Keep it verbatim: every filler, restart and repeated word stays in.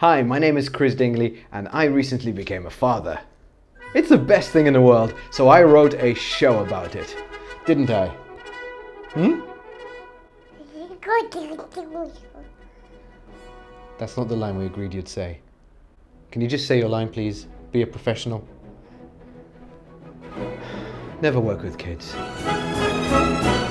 Hi, my name is Chris Dingley and I recently became a father. It's the best thing in the world, so I wrote a show about it. Didn't I? Hmm? That's not the line we agreed you'd say. Can you just say your line, please? Be a professional. Never work with kids.